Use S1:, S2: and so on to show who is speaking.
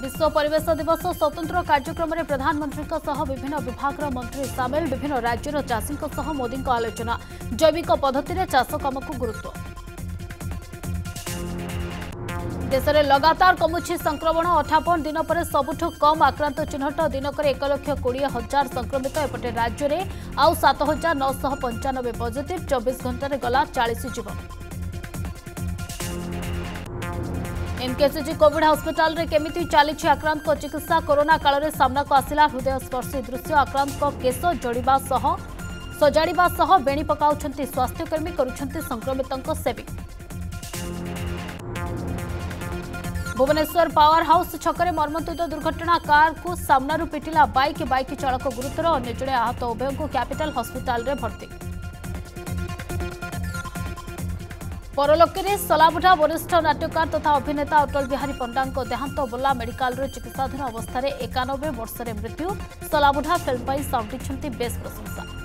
S1: विश्व परिवेश दिवस स्वतंत्र कार्यक्रम में प्रधानमंत्री विभिन्न विभाग मंत्री सामिल विभिन्न राज्यर चाषी मोदी आलोचना जैविक पद्धति चाष काम को गुरुत्व। देश में लगातार कमुछि संक्रमण 58 दिन पर सबुठ कम आक्रांत चिन्हट दिनक 1,20,000 संक्रमित एपटे राज्य में आउ 7,995 पॉजिटिव 24 घंटे गला 40 जीवन। एमकेसीजी कोविड हॉस्पिटल रे केमिति चली आक्रांत को चिकित्सा कोरोना काल में सामना को आसिला हृदयस्पर्शी दृश्य आक्रांत को केस सजाड़ा सह बेणी पकाउछंती स्वास्थ्यकर्मी करुछंती संक्रमितों सेविंग। भुवनेश्वर पावर हाउस छकरे मर्मन्तुद दुर्घटना कार को सामनारू पिटिला बाइक चालक गुरुतर अन्य जड़े आहत उभय को कैपिटल हॉस्पिटल रे भर्ती। परलोके सलाबुढ़ा वरिष्ठ नाट्यकार तथा अभिनेता अटल बिहारी पंडा देहांत बुर्ला मेडिकल चिकित्साधीन अवस्था 91 वर्ष मृत्यु। सलाबुढ़ा फिल्म साउंटी बेस प्रशंसा।